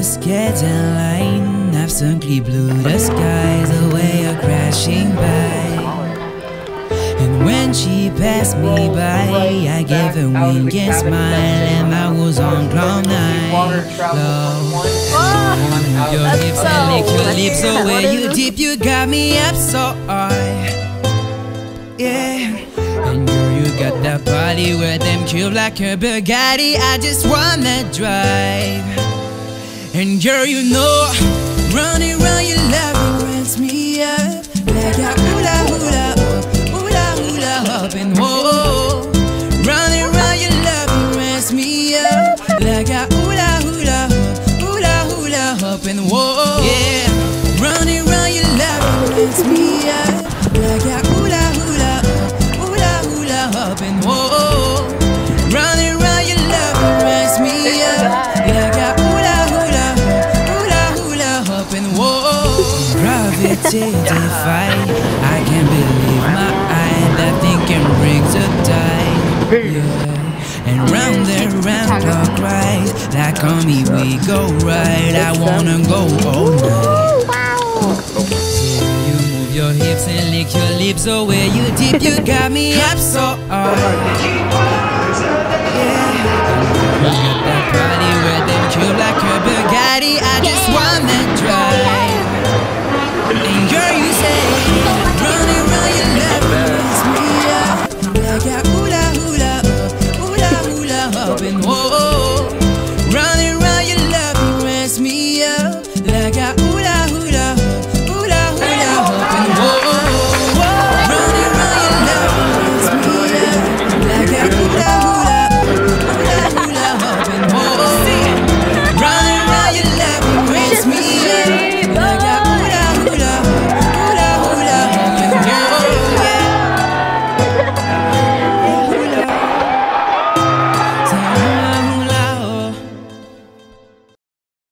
skate line absently blew the skies away, are crashing by. And when she passed me by, I gave a wink and smile, and I was on cloud nine. Love, your hips and lick your lips, so where you deep, you got me up so high. Yeah, and girl, you got that body with them cube like a Bugatti. I just wanna drive. And girl, you know, running round your love runs me up like a hula hula up, hula hula up, and whoa. Running round your love runs me up like a hula hula up, hula hula up, and whoa. Yeah, running round your love runs me up like a hula hula up, hula hula up, and whoa. Running round your love runs me up like a hula hula up, and whoa. Gravity defied, I can't believe my eye. That thing can bring the tide. Yeah. And round and round clock right, like on me we go right. I wanna go all night. So you move your hips and lick your lips, so where you deep, you got me up so hard. Yeah. You got that body